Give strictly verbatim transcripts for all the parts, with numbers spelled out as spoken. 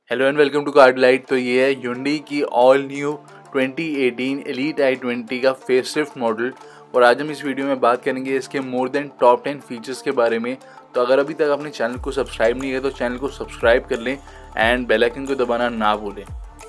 Hello and welcome to Cardlight. तो ये है Hyundai की all new twenty eighteen elite I twenty का फेसलिफ्ट मॉडल और आज हम इस वीडियो में बात करेंगे इसके more than top ten features के बारे में। तो अगर अभी तक आपने चैनल को सब्सक्राइब नहीं किया तो चैनल को सब्सक्राइब कर लें एंड बेल आइकन को दबाना ना भूलें।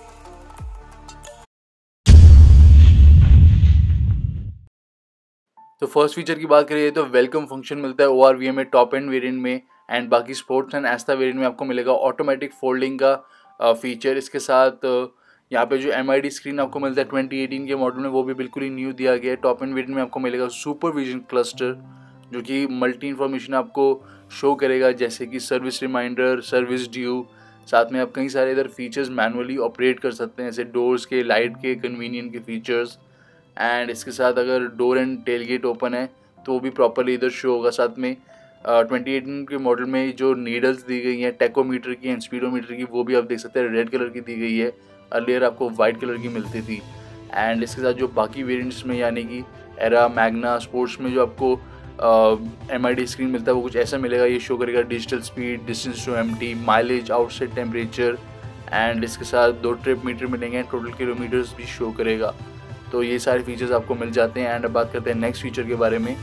तो फर्स्ट फीचर की बात करिए तो वेलकम फंक्शन मिलता है ओ आर वी एम में टॉप एंड वेरिएंट में एंड बाकी स्पोर्ट्स एंड एस्टा वेरिएंट में आपको मिलेगा ऑटोमेटिक फोल्डिंग का फीचर। इसके साथ यहाँ पे जो एम आई डी स्क्रीन आपको मिलता है ट्वेंटी एटीन के मॉडल में वो भी बिल्कुल ही न्यू दिया गया है। टॉप एंड वेरिएंट में आपको मिलेगा सुपर विजन क्लस्टर जो कि मल्टी इन्फॉर्मेशन आपको शो करेगा, जैसे कि सर्विस रिमाइंडर, सर्विस ड्यू। साथ में आप कई सारे इधर फीचर्स मैनुअली ऑपरेट कर सकते हैं, जैसे डोर्स के, लाइट के, कन्वीनियंट के फीचर्स। एंड इसके साथ अगर door and tail gate open है तो वो भी प्रॉपरली इधर शो होगा। साथ में ट्वेंटी एटीन के मॉडल में जो नीडल्स दी गई हैं टेकोमीटर की एंड स्पीडोमीटर की वो भी आप देख सकते हैं रेड कलर की दी गई है, अर्लियर आपको वाइट कलर की मिलती थी। एंड इसके साथ जो बाकी वेरिएंट्स में यानी कि एरा, मैग्ना, स्पोर्ट्स में जो आपको एम आई डी स्क्रीन मिलता है वो कुछ ऐसा मिलेगा। ये शो करेगा digital speed, distance to empty, mileage, outside temperature and इसके साथ दो ट्रिप मीटर मिलेंगे, टोटल किलोमीटर्स भी शो करेगा। तो ये सारे फीचर्स आपको मिल जाते हैं। एंड अब बात करते हैं नेक्स्ट फीचर के बारे में।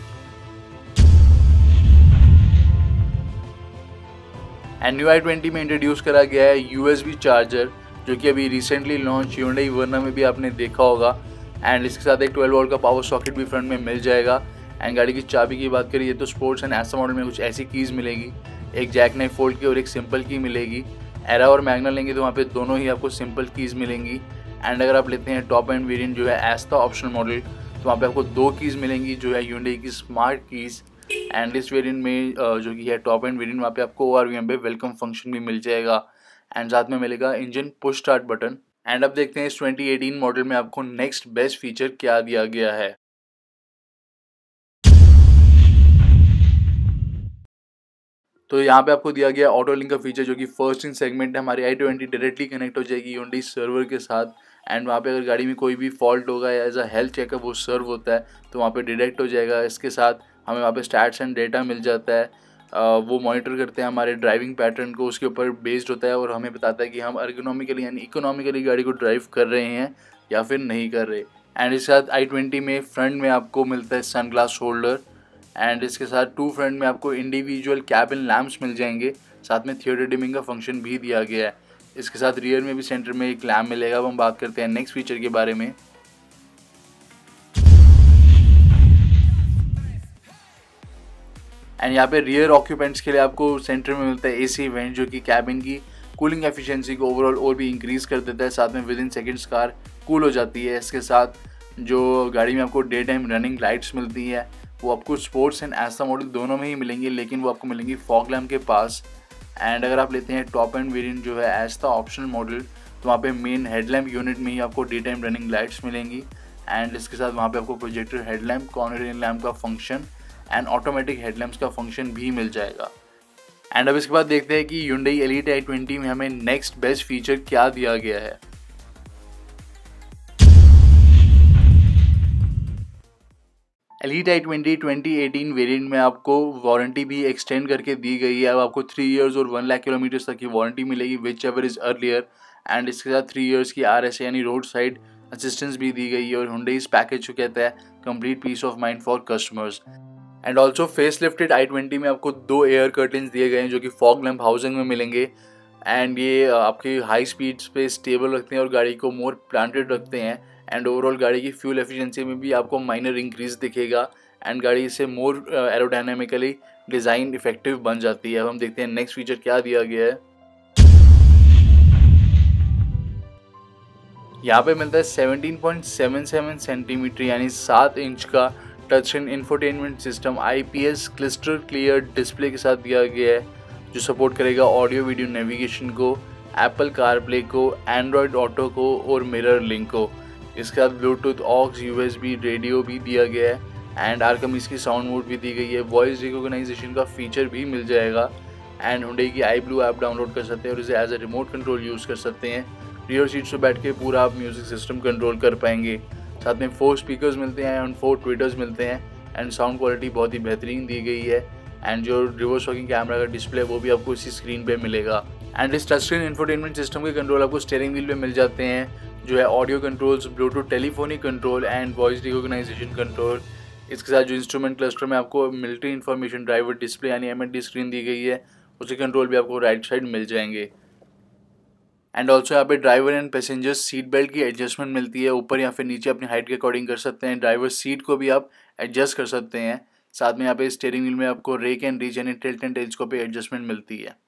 एंड न्यू आई ट्वेंटी में इंट्रोड्यूस करा गया है यू एस बी चार्जर जो कि अभी रिसेंटली लॉन्च Hyundai वर्ना में भी आपने देखा होगा। एंड इसके साथ एक ट्वेल्व वोल्ट का पावर सॉकेट भी फ्रंट में मिल जाएगा। एंड गाड़ी की चाबी की बात करिए तो स्पोर्ट्स एंड एस्टा मॉडल में कुछ ऐसी कीज़ मिलेगी, एक जैक नाइफ फोल्ड की और एक सिंपल की मिलेगी। एरा और मैग्ना लेंगे तो वहाँ पे दोनों ही आपको सिंपल कीज़ मिलेंगी। एंड अगर आप लेते हैं टॉप एंड वेरिएंट जो है एस्टा ऑप्शनल मॉडल तो वहाँ पे आपको दो कीज़ मिलेंगी जो है Hyundai की स्मार्ट कीज़। एंड इस वेरिएंट में जो कि है टॉप एंड वेरिएंट वहाँ पे आपको ओ आर वी एम पे वेलकम फंक्शन भी मिल जाएगा एंड साथ में मिलेगा engine push start button. And अब देखते हैं इस ट्वेंटी एटीन मॉडल में आपको नेक्स्ट बेस्ट फीचर क्या दिया गया है। तो यहाँ पे आपको दिया गया ऑटो लिंक का फीचर जो कि फर्स्ट इन सेगमेंट है। हमारी आई ट्वेंटी डायरेक्टली कनेक्ट हो जाएगी Hyundai सर्वर के साथ एंड वहाँ पे अगर गाड़ी में कोई भी फॉल्ट होगा या एज अ हेल्थ चेकअप वो सर्व होता है तो वहाँ पे डिटेक्ट हो जाएगा। इसके साथ हमें वहाँ पे स्टैट्स एंड डेटा मिल जाता है, आ, वो मॉनिटर करते हैं हमारे ड्राइविंग पैटर्न को, उसके ऊपर बेस्ड होता है और हमें बताता है कि हम अर्गोनॉमिकली यानी इकोनॉमिकली गाड़ी को ड्राइव कर रहे हैं या फिर नहीं कर रहे। एंड इसके साथ आई ट्वेंटी में फ्रंट में आपको मिलता है सनग्लास होल्डर एंड इसके साथ टू फ्रंट में आपको इंडिविजुअल कैबिन लैम्प्स मिल जाएंगे, साथ में थिएटर डिमिंग का फंक्शन भी दिया गया है। इसके साथ रियर में भी सेंटर में एक लैम्प मिलेगा। अब हम बात करते हैं नेक्स्ट फीचर के बारे में। एंड यहाँ पे रियर ऑक्यूपेंट्स के लिए आपको सेंटर में मिलता है एसी वेंट जो कि कैबिन की कूलिंग एफिशिएंसी को ओवरऑल और भी इंक्रीज कर देता है। साथ में within seconds car cool हो जाती है। इसके साथ जो गाड़ी में आपको डे टाइम रनिंग लाइट्स मिलती है वो आपको स्पोर्ट्स एंड एस्टा मॉडल दोनों में ही मिलेंगी, लेकिन वो आपको मिलेंगी फॉग लैम्प के पास। एंड अगर आप लेते हैं टॉप एंड वेरिएंट जो है एस्टा ऑप्शनल मॉडल तो वहाँ पे मेन हेडलैम्प यूनिट में ही आपको डे टाइम रनिंग लाइट्स मिलेंगी। एंड इसके साथ वहाँ पे आपको प्रोजेक्टर हेडलैम्प, कॉर्नर लैम्प का फंक्शन एंड ऑटोमेटिक हेडलैम्प्स का फंक्शन भी मिल जाएगा। एंड अब इसके बाद देखते हैं कि Hyundai एलीट आई ट्वेंटी में हमें नेक्स्ट बेस्ट फीचर क्या दिया गया है। Elite I twenty twenty eighteen variant में आपको वारंटी भी एक्सटेंड करके दी गई है। अब आपको थ्री इयर्स और वन लाख किलोमीटर तक की वारंटी मिलेगी whichever is earlier. And इसके साथ थ्री इयर्स की आर एस यानी रोड साइड असिस्टेंस भी दी गई है और Hyundai इस पैकेज को कहता है complete peace of mind for customers. And also face lifted I twenty में आपको दो एयर कर्टन्स दिए गए हैं जो कि फॉग लैम्प हाउसिंग में मिलेंगे। एंड ये आपकी हाई स्पीड्स पे स्टेबल रखते हैं और गाड़ी को मोर प्लांटेड रखते हैं। एंड ओवरऑल गाड़ी की फ्यूल एफिशिएंसी में भी आपको माइनर इंक्रीज दिखेगा एंड गाड़ी इससे मोर एरोडायनामिकली डिज़ाइन इफेक्टिव बन जाती है। अब हम देखते हैं नेक्स्ट फीचर क्या दिया गया है। यहाँ पे मिलता है seventeen point seven seven centimetre यानी सात इंच का touch and infotainment system I P S crystal clear display के साथ दिया गया है जो सपोर्ट करेगा ऑडियो वीडियो नेविगेशन को, एप्पल कारप्ले को, एंड्रॉयड ऑटो को और मिरर लिंक को। इसके साथ Bluetooth, aux, U S B, radio भी दिया गया है एंड आरकमिस की साउंड मोड भी दी गई है। वॉइस रिकॉग्नाइजेशन का फीचर भी मिल जाएगा एंड Hyundai की आई ब्लू ऐप डाउनलोड कर सकते हैं और इसे as a remote control use कर सकते हैं। रियर सीट्स पे बैठ के पूरा आप म्यूजिक सिस्टम कंट्रोल कर पाएंगे। साथ में फोर स्पीकर्स मिलते हैं एंड फोर ट्विटर्स मिलते हैं एंड साउंड क्वालिटी बहुत ही बेहतरीन दी गई है। एंड जो रिवर्स वॉकिंग कैमरा का डिस्प्ले वो भी आपको इसी स्क्रीन पे मिलेगा। एंड इस टच स्क्रीन इंफोटेनमेंट सिस्टम के कंट्रोल आपको स्टीयरिंग व्हील पे मिल जाते हैं, जो है audio controls, Bluetooth telephonic control and voice recognization control. इसके साथ जो इंस्ट्रूमेंट क्लस्टर में आपको मिलिट्री इन्फॉर्मेशन ड्राइवर डिस्प्ले यानी एम एल डी स्क्रीन दी गई है, उसके कंट्रोल भी आपको राइट साइड मिल जाएंगे। एंड ऑल्सो यहाँ पे driver and passengers seat belt की एडजस्टमेंट मिलती है, ऊपर या फिर नीचे अपनी हाइट के अकॉर्डिंग कर सकते हैं। ड्राइवर सीट को भी आप एडजस्ट कर सकते हैं। साथ में यहाँ पे स्टीयरिंग व्हील में आपको रेक एंड रीच यानी टिल्ट एंड टेलीस्कोप पे एडजस्टमेंट मिलती है।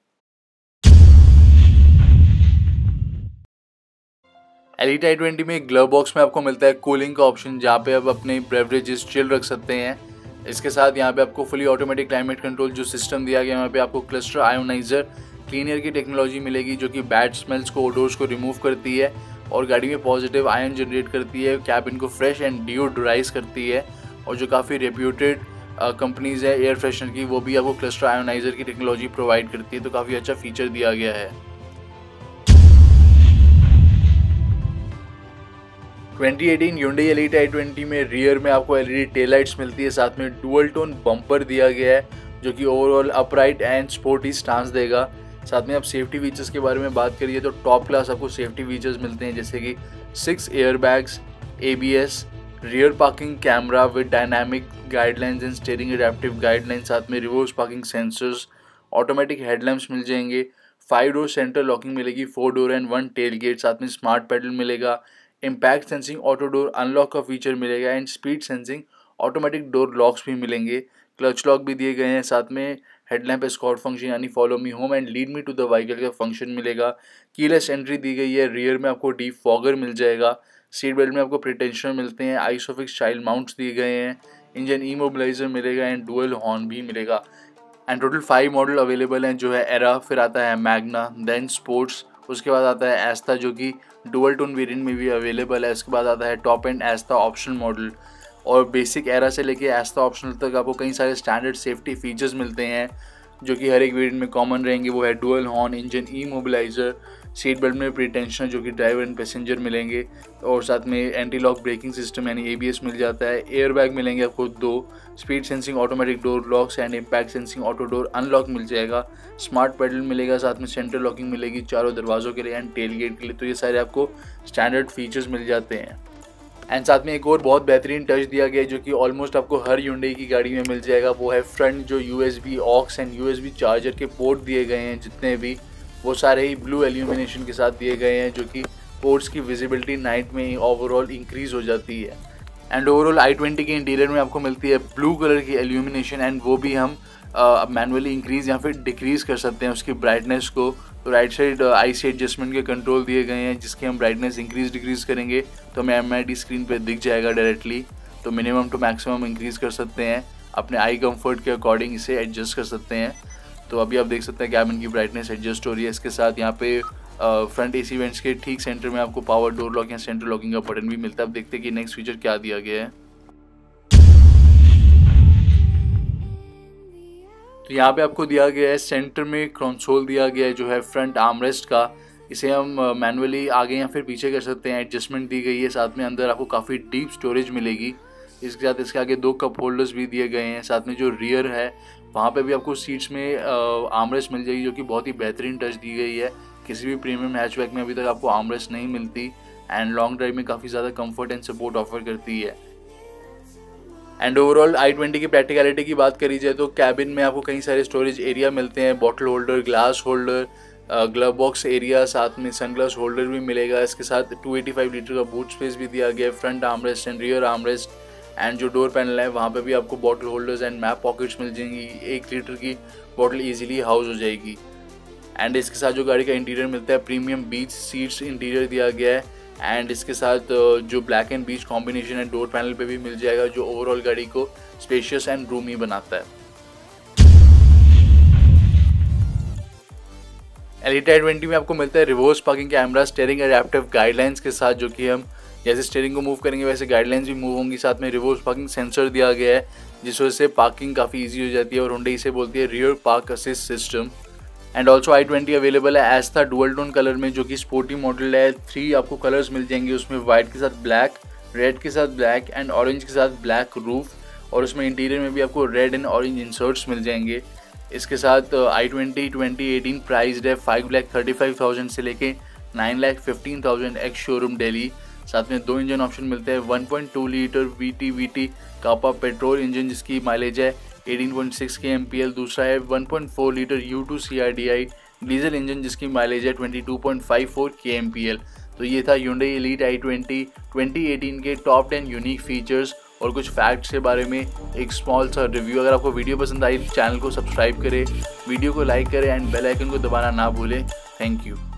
एलीट आई ट्वेंटी में ग्लव बॉक्स में आपको मिलता है कूलिंग का ऑप्शन, जहाँ पे आप अपने बेवरेजेस चिल रख सकते हैं। इसके साथ यहाँ पे आपको फुली ऑटोमेटिक क्लाइमेट कंट्रोल जो सिस्टम दिया गया है, यहाँ पे आपको क्लस्टर आयोनाइजर क्लीन एयर की टेक्नोलॉजी मिलेगी, जो कि बैड स्मेल्स को, ओडोर्स को रिमूव करती है और गाड़ी में पॉजिटिव आयन जनरेट करती है, कैबिन को फ्रेश एंड डिओडोराइज करती है। और जो काफ़ी रेप्यूटेड कंपनीज है एयर फ्रेशनर की, वो भी आपको क्लस्टर आयोनाइजर की टेक्नोलॉजी प्रोवाइड करती है, तो काफ़ी अच्छा फीचर दिया गया है। Twenty eighteen Hyundai Elite I twenty में रियर में आपको एलईडी टेल लाइट्स मिलती है, साथ में डुअल टोन बम्पर दिया गया है, जो कि overall upright and sporty stance देगा। साथ में आप सेफ्टी फीचर्स के बारे में बात करिए तो टॉप क्लास आपको सेफ्टी फीचर्स मिलते हैं, जैसे कि six air bags, A B S, rear parking camera with dynamic guidelines and steering adaptive guidelines, साथ में reverse parking sensors, automatic headlamps मिल जाएंगे, फाइव डोर सेंटर लॉकिंग मिलेगी, four door and one tail gate, साथ में smart pedal मिलेगा, impact sensing auto door unlock का feature मिलेगा and speed sensing automatic door locks भी मिलेंगे, क्लच लॉक भी दिए गए हैं। साथ में हेडलैम्प एस्कॉर्ट फंक्शन यानी follow me home and lead me to the vehicle का फंक्शन मिलेगा। कीलेस एंट्री दी गई है, रियर में आपको डीप फॉगर मिल जाएगा, सीट बेल्ट में आपको प्रिटेंशनर मिलते हैं, आइसोफिक्स चाइल्ड माउंट्स दिए गए हैं, इंजन इमोबिलाइजर मिलेगा एंड डुअल हॉर्न भी मिलेगा। And total five model available हैं, जो है एरा, फिर आता है मैग्ना, देन स्पोर्ट्स, उसके बाद आता है एस्ता जो कि डुअल टोन वेरिएंट में भी अवेलेबल है, उसके बाद आता है top end Asta optional model. और बेसिक एरा से लेके एस्ता ऑप्शनल तक आपको कई सारे स्टैंडर्ड सेफ्टी फीचर्स मिलते हैं, जो कि हर एक वेरिएंट में कॉमन रहेंगे। वो है dual horn, engine immobiliser, seat belt में प्रिटेंशनर जो कि ड्राइवर एंड पैसेंजर मिलेंगे, और साथ में एंटी लॉक ब्रेकिंग सिस्टम यानी ए बी एस मिल जाता है, एयर बैग मिलेंगे आपको दो, speed sensing automatic door locks and impact sensing auto door unlock मिल जाएगा, स्मार्ट पेडल मिलेगा, साथ में सेंटर लॉकिंग मिलेगी चारों दरवाज़ों के लिए एंड टेल गेट के लिए। तो ये सारे आपको स्टैंडर्ड फीचर्स मिल जाते हैं। एंड साथ में एक और बहुत बेहतरीन टच दिया गया है, जो कि ऑलमोस्ट आपको हर Hyundai की गाड़ी में मिल जाएगा, वो है फ्रंट जो U S B aux and U S B charger के पोर्ट दिए गए हैं, जितने भी वो सारे ही ब्लू एल्यूमिनेशन के साथ दिए गए हैं, जो कि पोर्ट्स की विजिबिलिटी नाइट में ओवरऑल इंक्रीज़ हो जाती है। एंड ओवरऑल आई ट्वेंटी के इंटीरियर में आपको मिलती है ब्लू कलर की एल्यूमिनेशन, एंड वो भी हम मैनुअली इंक्रीज़ या फिर डिक्रीज़ कर सकते हैं उसकी ब्राइटनेस को। तो right side I C adjustment के कंट्रोल दिए गए हैं, जिसके हम ब्राइटनेस इंक्रीज़ डिक्रीज़ करेंगे तो हमें एम आई डी स्क्रीन पे दिख जाएगा डायरेक्टली। तो मिनिमम टू मैक्सिमम इंक्रीज़ कर सकते हैं, अपने आई कंफर्ट के अकॉर्डिंग इसे एडजस्ट कर सकते हैं। तो अभी आप देख सकते हैं कैबिन की ब्राइटनेस एडजस्ट हो रही है। इसके साथ यहाँ पे फ्रंट एसी वेंट्स के ठीक सेंटर में आपको पावर डोर लॉक या सेंटर लॉकिंग का बटन भी मिलता है। अब देखते हैं कि नेक्स्ट फीचर क्या दिया गया है। तो यहाँ पे आपको दिया गया है सेंटर में कंसोल दिया गया है, जो है फ्रंट आर्मरेस्ट का। इसे हम मैनुअली आगे या फिर पीछे कर सकते हैं, एडजस्टमेंट दी गई है। साथ में अंदर आपको काफ़ी डीप स्टोरेज मिलेगी। इसके साथ इसके आगे दो कप होल्डर्स भी दिए गए हैं। साथ में जो रियर है वहाँ पे भी आपको सीट्स में आर्मरेस्ट मिल जाएगी, जो कि बहुत ही बेहतरीन टच दी गई है। किसी भी प्रीमियम हैचबैक में अभी तक आपको आर्मरेस्ट नहीं मिलती, एंड लॉन्ग ड्राइव में काफ़ी ज़्यादा कंफर्ट एंड सपोर्ट ऑफर करती है। एंड ओवरऑल आई ट्वेंटी की प्रैक्टिकलिटी की बात करी जाए तो कैबिन में आपको कई सारे स्टोरेज एरिया मिलते हैं, bottle holder, glass holder, glove box area, साथ में सनग्लास होल्डर भी मिलेगा। इसके साथ टू एटी फाइव लीटर का बूट स्पेस भी दिया गया है, front armrest and rear armrest. And जो डोर पैनल है वहाँ पे भी आपको bottle holders and map pockets मिल जाएंगी, एक लीटर की बॉटल ईजिली हाउस हो जाएगी। एंड इसके साथ जो गाड़ी का इंटीरियर मिलता है, प्रीमियम बीच सीट्स इंटीरियर दिया गया है। एंड इसके साथ जो ब्लैक एंड बीच कॉम्बिनेशन है डोर पैनल पे भी मिल जाएगा, जो ओवरऑल गाड़ी को स्पेशियस एंड रूमी बनाता है। एलीट आई ट्वेंटी में आपको मिलता है reverse parking camera, steering adaptive guidelines के साथ, जो कि हम जैसे स्टीयरिंग को मूव करेंगे वैसे गाइडलाइंस भी मूव होंगी। साथ में रिवर्स पार्किंग सेंसर दिया गया है, जिस वजह से पार्किंग काफ़ी ईजी हो जाती है, और Hyundai इसे बोलती है rear park assist system. And also I twenty available है एस्ता डुअल टोन कलर में, जो कि स्पोर्टी मॉडल है। थ्री आपको कलर्स मिल जाएंगे उसमें, वाइट के साथ ब्लैक, रेड के साथ ब्लैक एंड ऑरेंज के साथ ब्लैक रूफ, और उसमें इंटीरियर में भी आपको रेड एंड ऑरेंज इंसर्ट्स मिल जाएंगे। इसके साथ I twenty twenty eighteen priced है five lakh thirty five thousand से लेके nine lakh fifteen thousand ex showroom Delhi. साथ में दो इंजन ऑप्शन मिलते हैं, one point two litre V T V T Kappa petrol engine जिसकी माइलेज है eighteen point six K M P L. दूसरा है one point four litre U two C R D I diesel engine जिसकी mileage है twenty two point five four K M P L. तो ये था Hyundai Elite I twenty twenty eighteen के top ten unique features और कुछ facts के बारे में एक स्मॉल सा रिव्यू। अगर आपको वीडियो पसंद आई चैनल को सब्सक्राइब करें, वीडियो को लाइक करें एंड बेल आइकन को दबाना ना भूलें। Thank you.